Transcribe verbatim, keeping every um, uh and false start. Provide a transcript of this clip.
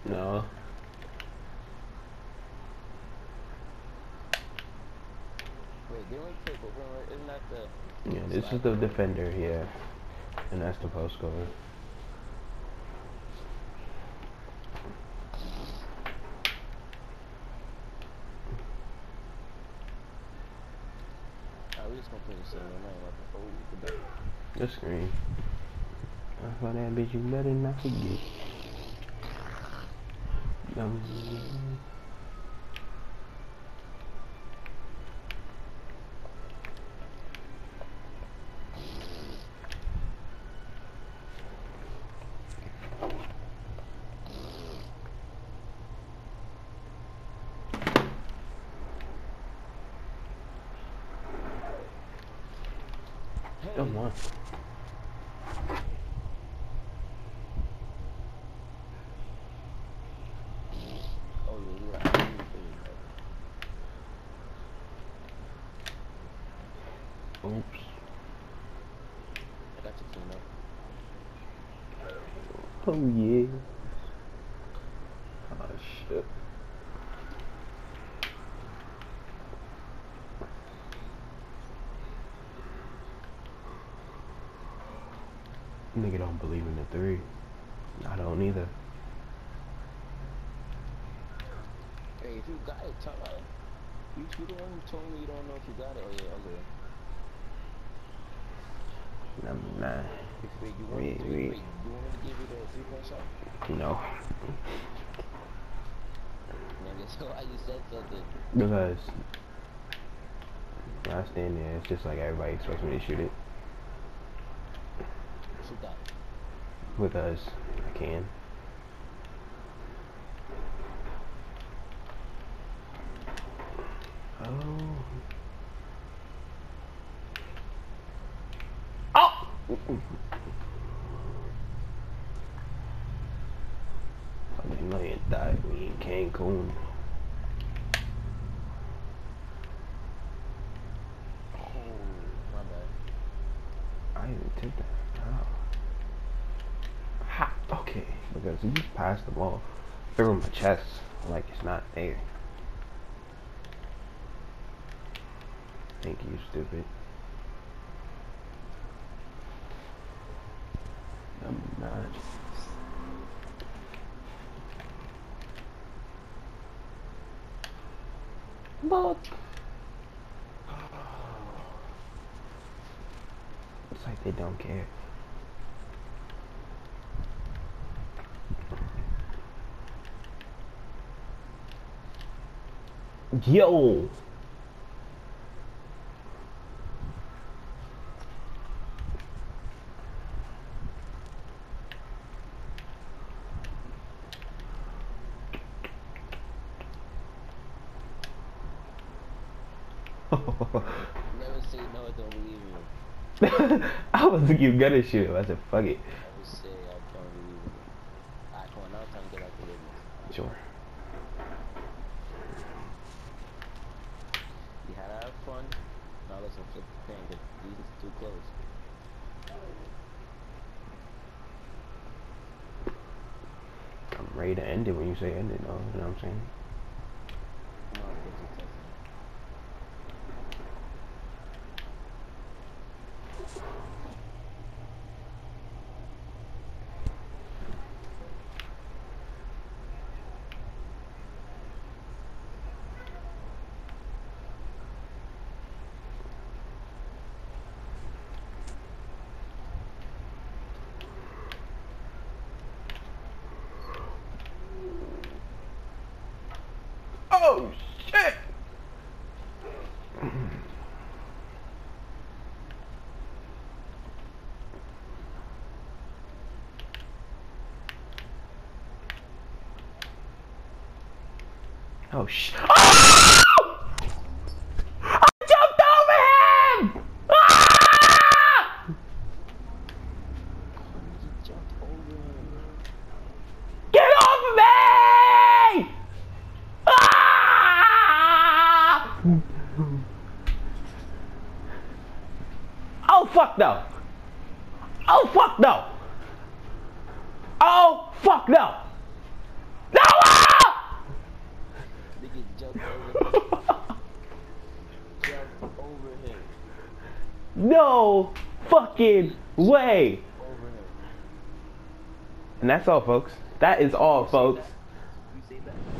No. Wait, didn't we take over? Isn't that the... Yeah, this is the defender here. And that's the postcode. Alright, we just gonna play the same one. I ain't about to... Oh, the back. The screen. I saw that bitch, you better not forget. Um, Come on. Oh, yeah, yeah. Oops. I got you clean up. Oh yeah. Oh shit. Nigga don't believe in the three. I don't either. Hey, if you got it, tell her. You, you the one who told me you don't know if you got it. Oh, yeah, okay. Number nine. Wait, you want, Wait, three, wait. wait, you want me to give you the three-point shot? No. Nigga, so why you said something? Because when I stand there, it's just like everybody expects me to shoot it. Shoot that. Because I can. Oh. Oh! I didn't know you died. We in Cancun. Oh, my bad. I even took that. How? Ha! Okay. Because you just passed the ball through my chest like it's not there. Thank you, stupid. Number nine. Look. It's like they don't care. Yo. Never say no, don't believe you. I was thinking you gonna shoot him. I said, fuck it. Never say I don't believe you. Alright, come on, now it's time to get out the business. Sure. You had to have fun. Now let's flip the pen because these is too close. I'm ready to end it when you say end it, though. You know what I'm saying? Come on, get your touchdown. Oh, shit! Oh, shit. Oh! I jumped over him! Ah! You jumped over him. Get off of me! Ah! Oh, fuck no. Oh, fuck no. Oh, fuck no. No! No fucking way. Over him. And that's all, folks. That is all, You say folks. that? You say that?